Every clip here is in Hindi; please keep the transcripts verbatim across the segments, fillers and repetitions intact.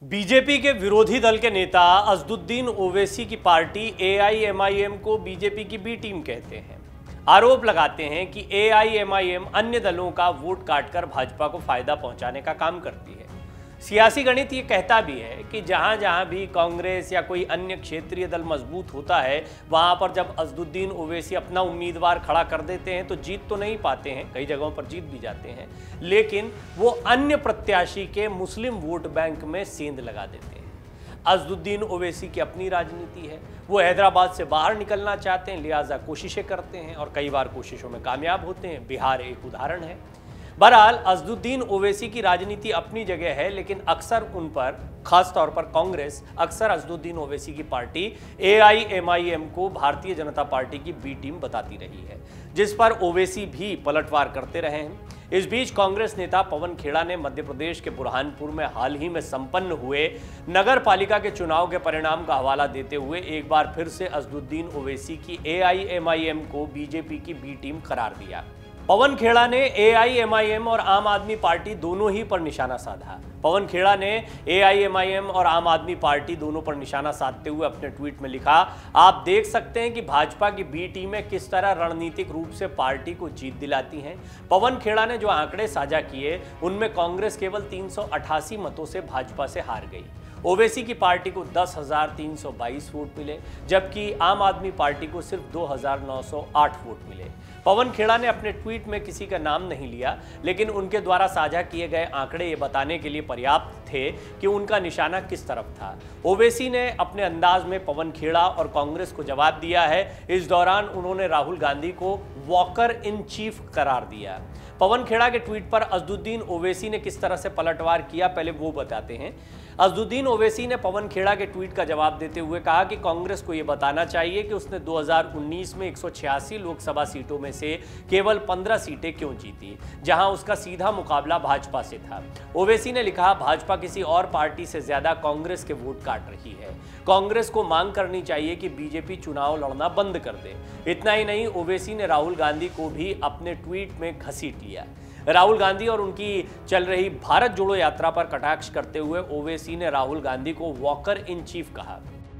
बीजेपी के विरोधी दल के नेता असदुद्दीन ओवैसी की party A I M I M को बीजेपी की बी टीम कहते हैं। आरोप लगाते हैं कि ए आई एम आई एम अन्य दलों का वोट काटकर भाजपा को फायदा पहुंचाने का काम करती है। सियासी गणित ये कहता भी है कि जहां जहां भी कांग्रेस या कोई अन्य क्षेत्रीय दल मजबूत होता है, वहां पर जब असदुद्दीन ओवैसी अपना उम्मीदवार खड़ा कर देते हैं तो जीत तो नहीं पाते हैं, कई जगहों पर जीत भी जाते हैं, लेकिन वो अन्य प्रत्याशी के मुस्लिम वोट बैंक में सेंध लगा देते हैं। असदुद्दीन ओवैसी की अपनी राजनीति है, वो हैदराबाद से बाहर निकलना चाहते हैं, लिहाजा कोशिशें करते हैं और कई बार कोशिशों में कामयाब होते हैं। बिहार एक उदाहरण है। बहरहाल असदुद्दीन ओवैसी की राजनीति अपनी जगह है, लेकिन अक्सर उन पर, खास तौर पर कांग्रेस अक्सर असदुद्दीन ओवैसी की party A I M I M को भारतीय जनता पार्टी की बी टीम बताती रही है, जिस पर ओवैसी भी पलटवार करते रहे हैं। इस बीच कांग्रेस नेता पवन खेड़ा ने मध्य प्रदेश के बुरहानपुर में हाल ही में संपन्न हुए नगर पालिका के चुनाव के परिणाम का हवाला देते हुए एक बार फिर से असदुद्दीन ओवैसी की A I M I M को बीजेपी की बी टीम करार दिया। पवन खेड़ा ने ए आई एम आई एम और आम आदमी पार्टी दोनों ही पर निशाना साधा। पवन खेड़ा ने ए आई एम आई एम और आम आदमी पार्टी दोनों पर निशाना साधते हुए अपने ट्वीट में लिखा, आप देख सकते हैं कि भाजपा की बी टीमें किस तरह रणनीतिक रूप से पार्टी को जीत दिलाती हैं। पवन खेड़ा ने जो आंकड़े साझा किए, उनमें कांग्रेस केवल तीन सौ अट्ठासी मतों से भाजपा से हार गई। ओवैसी की पार्टी को दस हजार तीन सौ बाईस वोट मिले, जबकि आम आदमी पार्टी को सिर्फ दो हजार नौ सौ आठ वोट मिले। पवन खेड़ा ने अपने ट्वीट में किसी का नाम नहीं लिया, लेकिन उनके द्वारा साझा किए गए आंकड़े ये बताने के लिए पर्याप्त थे कि उनका निशाना किस तरफ था। ओवैसी ने अपने अंदाज में पवन खेड़ा और कांग्रेस को जवाब दिया है। इस दौरान उन्होंने राहुल गांधी को वॉकर इन चीफ करार दिया। पवन खेड़ा के ट्वीट पर असदुद्दीन ओवैसी ने किस तरह से पलटवार किया, पहले वो बताते हैं। असदुद्दीन ओवैसी ने पवन खेड़ा के ट्वीट का जवाब देते हुए कहा कि कांग्रेस को यह बताना चाहिए कि उसने दो हज़ार उन्नीस में एक सौ छियासी लोकसभा सीटों में से केवल पंद्रह सीटें क्यों जीती, जहां उसका सीधा मुकाबला भाजपा से था। ओवैसी ने लिखा, भाजपा किसी और पार्टी से ज्यादा कांग्रेस के वोट काट रही है। कांग्रेस को मांग करनी चाहिए कि बीजेपी चुनाव लड़ना बंद कर दे। इतना ही नहीं, ओवैसी ने राहुल गांधी को भी अपने ट्वीट में घसीट लिया। राहुल गांधी और उनकी चल रही भारत जोड़ो यात्रा पर कटाक्ष करते हुए ओवैसी ने राहुल गांधी को वॉकर इन चीफ कहा।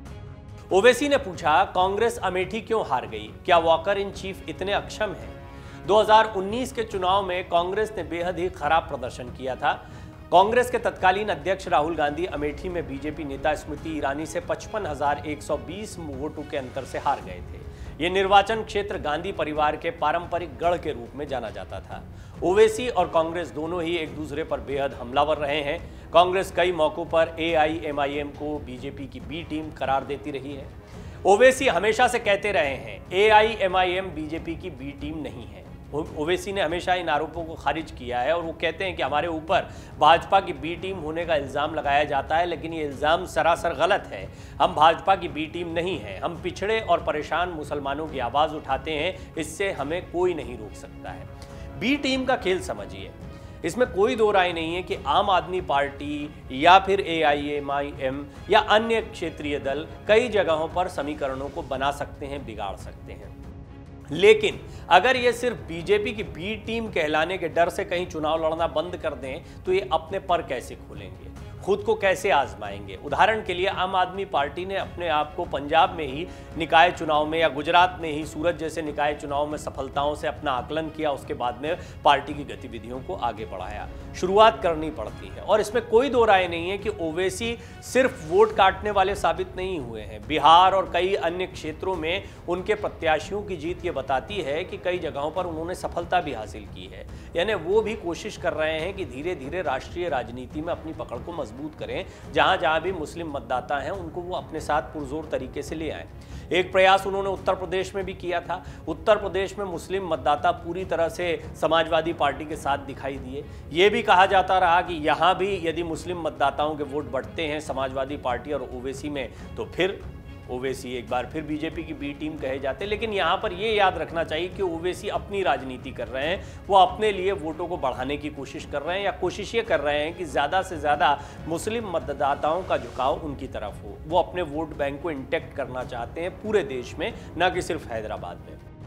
ओवैसी ने पूछा, कांग्रेस अमेठी क्यों हार गई? क्या वॉकर इन चीफ इतने अक्षम हैं? दो हज़ार उन्नीस के चुनाव में कांग्रेस ने बेहद ही खराब प्रदर्शन किया था। कांग्रेस के तत्कालीन अध्यक्ष राहुल गांधी अमेठी में बीजेपी नेता स्मृति ईरानी से पचपन हजार एक सौ बीस वोटों के अंतर से हार गए थे। ये निर्वाचन क्षेत्र गांधी परिवार के पारंपरिक गढ़ के रूप में जाना जाता था। ओवैसी और कांग्रेस दोनों ही एक दूसरे पर बेहद हमलावर रहे हैं। कांग्रेस कई मौकों पर A I M I M को बीजेपी की बी टीम करार देती रही है। ओवैसी हमेशा से कहते रहे हैं, A I M I M BJP की बी टीम नहीं है। ओवैसी ने हमेशा इन आरोपों को खारिज किया है और वो कहते हैं कि हमारे ऊपर भाजपा की बी टीम होने का इल्ज़ाम लगाया जाता है, लेकिन ये इल्ज़ाम सरासर गलत है। हम भाजपा की बी टीम नहीं है। हम पिछड़े और परेशान मुसलमानों की आवाज़ उठाते हैं, इससे हमें कोई नहीं रोक सकता है। बी टीम का खेल समझिए, इसमें कोई दो राय नहीं है कि आम आदमी पार्टी या फिर ए आई एम आई एम या अन्य क्षेत्रीय दल कई जगहों पर समीकरणों को बना सकते हैं, बिगाड़ सकते हैं, लेकिन अगर ये सिर्फ बीजेपी की बी टीम कहलाने के डर से कहीं चुनाव लड़ना बंद कर दें तो ये अपने पर कैसे खोलेंगे, खुद को कैसे आजमाएंगे। उदाहरण के लिए आम आदमी पार्टी ने अपने आप को पंजाब में ही निकाय चुनाव में या गुजरात में ही सूरत जैसे निकाय चुनाव में सफलताओं से अपना आकलन किया, उसके बाद में पार्टी की गतिविधियों को आगे बढ़ाया। शुरुआत करनी पड़ती है और इसमें कोई दो राय नहीं है कि ओवैसी सिर्फ वोट काटने वाले साबित नहीं हुए हैं। बिहार और कई अन्य क्षेत्रों में उनके प्रत्याशियों की जीत ये बताती है कि कई जगहों पर उन्होंने सफलता भी हासिल की है। यानी वो भी कोशिश कर रहे हैं कि धीरे धीरे राष्ट्रीय राजनीति में अपनी पकड़ को मजबूत करें। जहां जहां भी मुस्लिम मतदाता हैं उनको वो अपने साथ पुरजोर तरीके से ले आए। एक प्रयास उन्होंने उत्तर प्रदेश में भी किया था। उत्तर प्रदेश में मुस्लिम मतदाता पूरी तरह से समाजवादी पार्टी के साथ दिखाई दिए। ये भी कहा जाता रहा कि यहां भी यदि मुस्लिम मतदाताओं के वोट बढ़ते हैं समाजवादी पार्टी और ओवैसी में, तो फिर ओवैसी एक बार फिर बीजेपी की बी टीम कहे जाते। लेकिन यहाँ पर ये याद रखना चाहिए कि ओवैसी अपनी राजनीति कर रहे हैं, वो अपने लिए वोटों को बढ़ाने की कोशिश कर रहे हैं या कोशिश ये कर रहे हैं कि ज़्यादा से ज़्यादा मुस्लिम मतदाताओं का झुकाव उनकी तरफ हो। वो अपने वोट बैंक को इंटैक्ट करना चाहते हैं पूरे देश में, न कि सिर्फ हैदराबाद में।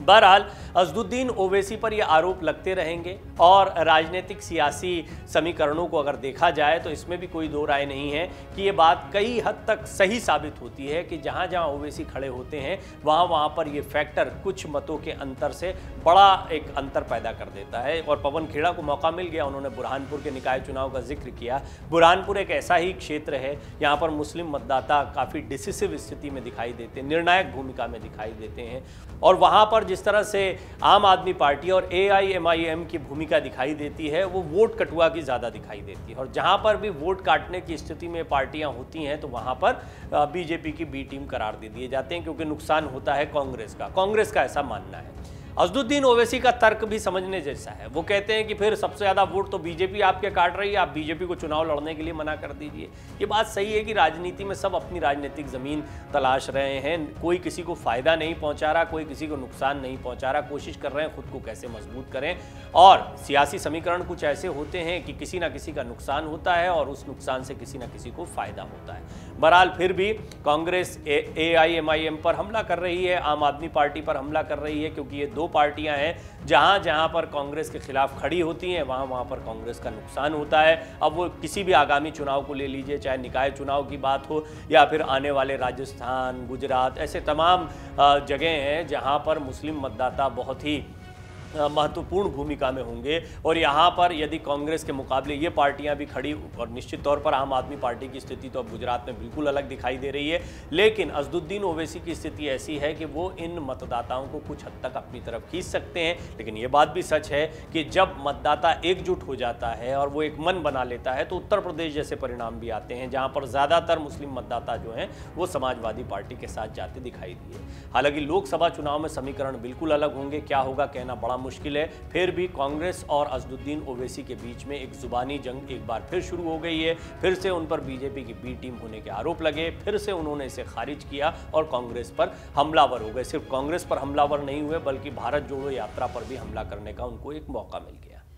बहरहाल अज़दुद्दीन ओवैसी पर ये आरोप लगते रहेंगे और राजनीतिक सियासी समीकरणों को अगर देखा जाए तो इसमें भी कोई दो राय नहीं है कि ये बात कई हद तक सही साबित होती है कि जहां जहां ओवैसी खड़े होते हैं वहां वहां पर ये फैक्टर कुछ मतों के अंतर से बड़ा एक अंतर पैदा कर देता है। और पवन खेड़ा को मौका मिल गया, उन्होंने बुरहानपुर के निकाय चुनाव का जिक्र किया। बुरहानपुर एक ऐसा ही क्षेत्र है यहाँ पर मुस्लिम मतदाता काफ़ी डिसिसिव स्थिति में दिखाई देते हैं, निर्णायक भूमिका में दिखाई देते हैं और वहाँ पर जिस तरह से आम आदमी पार्टी और ए आई एम आई एम की भूमिका दिखाई देती है वो वोट कटुआ की ज़्यादा दिखाई देती है। और जहाँ पर भी वोट काटने की स्थिति में पार्टियाँ होती हैं तो वहाँ पर बीजेपी की बी टीम करार दे दिए जाते हैं क्योंकि नुकसान होता है कांग्रेस का कांग्रेस का ऐसा मानना है। अज़दुद्दीन ओवैसी का तर्क भी समझने जैसा है। वो कहते हैं कि फिर सबसे ज़्यादा वोट तो बीजेपी आपके काट रही है, आप बीजेपी को चुनाव लड़ने के लिए मना कर दीजिए। ये बात सही है कि राजनीति में सब अपनी राजनीतिक ज़मीन तलाश रहे हैं, कोई किसी को फ़ायदा नहीं पहुंचा रहा, कोई किसी को नुकसान नहीं पहुंचा रहा, कोशिश कर रहे हैं खुद को कैसे मजबूत करें। और सियासी समीकरण कुछ ऐसे होते हैं कि किसी ना किसी का नुकसान होता है और उस नुकसान से किसी ना किसी को फ़ायदा होता है। बहरहाल फिर भी Congress A I M I M पर हमला कर रही है, आम आदमी पार्टी पर हमला कर रही है क्योंकि ये दो पार्टियां हैं जहां जहां पर कांग्रेस के खिलाफ खड़ी होती हैं वहां वहां पर कांग्रेस का नुकसान होता है। अब वो किसी भी आगामी चुनाव को ले लीजिए, चाहे निकाय चुनाव की बात हो या फिर आने वाले राजस्थान, गुजरात, ऐसे तमाम जगह हैं जहां पर मुस्लिम मतदाता बहुत ही महत्वपूर्ण भूमिका में होंगे। और यहाँ पर यदि कांग्रेस के मुकाबले ये पार्टियां भी खड़ी, और निश्चित तौर पर आम आदमी पार्टी की स्थिति तो अब गुजरात में बिल्कुल अलग दिखाई दे रही है, लेकिन अज़दुद्दीन ओवैसी की स्थिति ऐसी है कि वो इन मतदाताओं को कुछ हद तक अपनी तरफ खींच सकते हैं। लेकिन ये बात भी सच है कि जब मतदाता एकजुट हो जाता है और वो एक मन बना लेता है तो उत्तर प्रदेश जैसे परिणाम भी आते हैं जहाँ पर ज़्यादातर मुस्लिम मतदाता जो हैं वो समाजवादी पार्टी के साथ जाते दिखाई दिए। हालांकि लोकसभा चुनाव में समीकरण बिल्कुल अलग होंगे, क्या होगा कहना बड़ा मुश्किल है। फिर भी कांग्रेस और अज़दुद्दीन ओवैसी के बीच में एक जुबानी जंग एक बार फिर शुरू हो गई है। फिर से उन पर बीजेपी की बी टीम होने के आरोप लगे, फिर से उन्होंने इसे खारिज किया और कांग्रेस पर हमलावर हो गए। सिर्फ कांग्रेस पर हमलावर नहीं हुए बल्कि भारत जोड़ो यात्रा पर भी हमला करने का उनको एक मौका मिल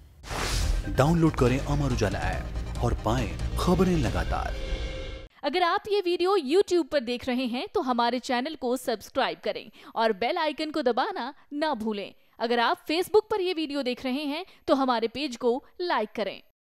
गया। डाउनलोड करें अमर उजाला ऐप और पाएं खबरें लगातार। अगर आप ये वीडियो यूट्यूब पर देख रहे हैं तो हमारे चैनल को सब्सक्राइब करें और बेल आइकन को दबाना ना भूलें। अगर आप फेसबुक पर यह वीडियो देख रहे हैं तो हमारे पेज को लाइक करें।